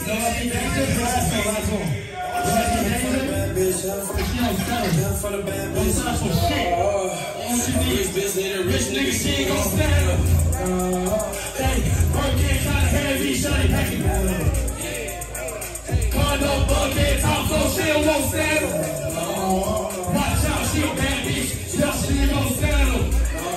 Rich nigga, she ain't gon' stand up. Hey, working kinda heavy, shawty packing. Condo bucket, top floor, she don't won't stand up. Watch out, she a bad bitch, yeah, she ain't gon' stand up.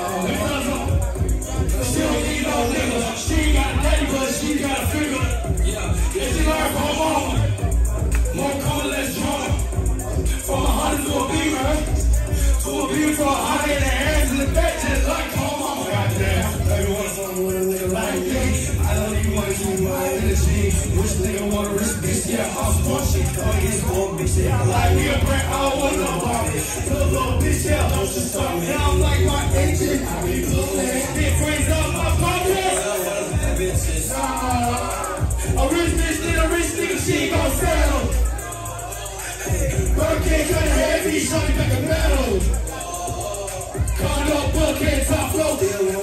She don't need no nigga, she ain't got a daddy, but she got a figure. Yeah, she learned from her mama. More common, less drama. From a hundred to a beamer, to a beamer for a hundred and the hands in the back, just like home mama. Goddamn, baby wanna fuck with a nigga like me. I don't even wanna keep my energy. Which nigga wanna risk bitch? Yeah, I'm smart shit. Oh, he's more bitch. Yeah, I like me a brand, I don't want no body. Little bitch, yeah, don't you start me. I'm like my agent, I be pulling. Big brains up my pocket. A rich bitch need a rich nigga, she ain't gon' settle. Birkin cut heavy, shawty back a metal. Condo bucket, top floor.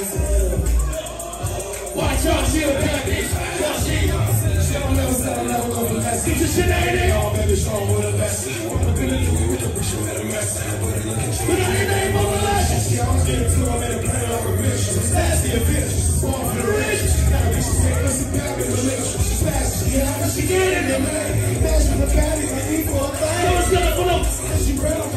Watch out, she a bad bitch. Yeah, she don't never settle, never go for less. Get your shit out of there. Oh, baby, show 'em what a mess. What I'm gonna do with the bitch, you had a mess. Put her name on the list. She always get it to her, made a plan on her bitch. She's nasty a bitch. She's born for the rich. Got a bitch, she's taking us a bad bitch. She's fast. Yeah, how she get in there, man? Imagine the patty, I eat for a thing. She ran